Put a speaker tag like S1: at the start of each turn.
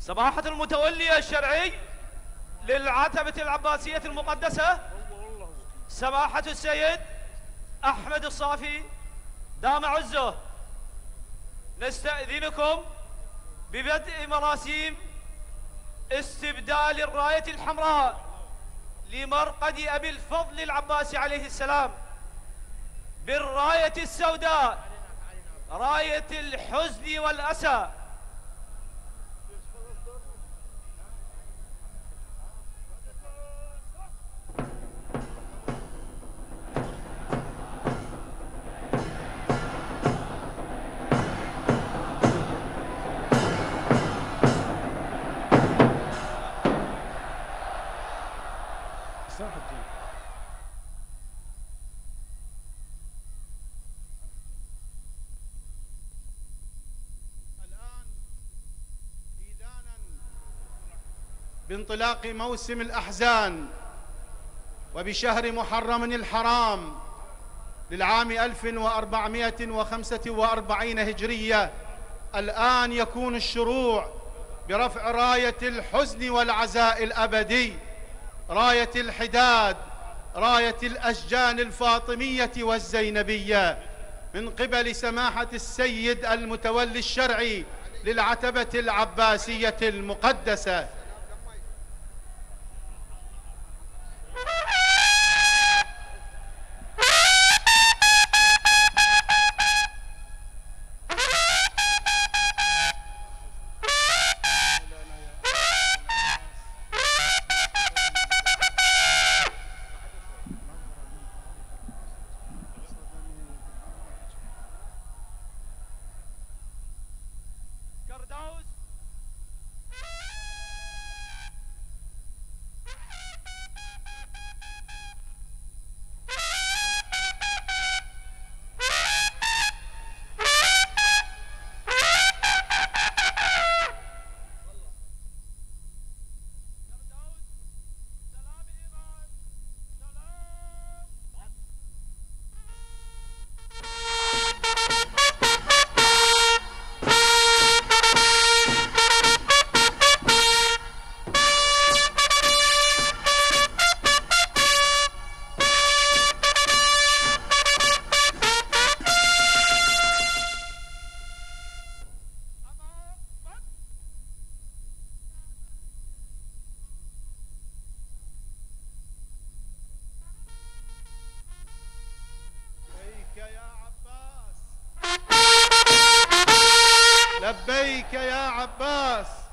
S1: سماحة المتولي الشرعي للعتبة العباسية المقدسة سماحة السيد أحمد الصافي دام عزه، نستأذنكم ببدء مراسيم استبدال الراية الحمراء لمرقد أبي الفضل العباسي عليه السلام بالراية السوداء، راية الحزن والأسى.
S2: الآن إذانا بانطلاق موسم الأحزان وبشهر محرم الحرام للعام 1445 هجرية، الآن يكون الشروع برفع راية الحزن والعزاء الأبدي، راية الحداد، راية الأشجان الفاطمية والزينبية من قبل سماحة السيد المتولي الشرعي للعتبة العباسية المقدسة. لبيك يا عباس.